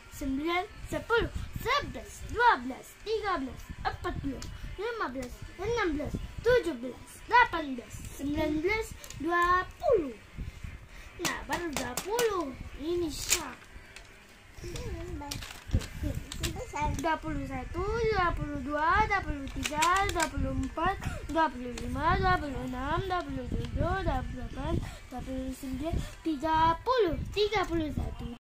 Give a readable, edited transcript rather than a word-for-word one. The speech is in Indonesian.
9, 10, 11, 12, 13, 14, 15, 16, 17, 18, 19, 20. Nah, baru 20. Ini syak. 21, 22, 23, 24, 25, 26, 27, 28, 29, 30, 31.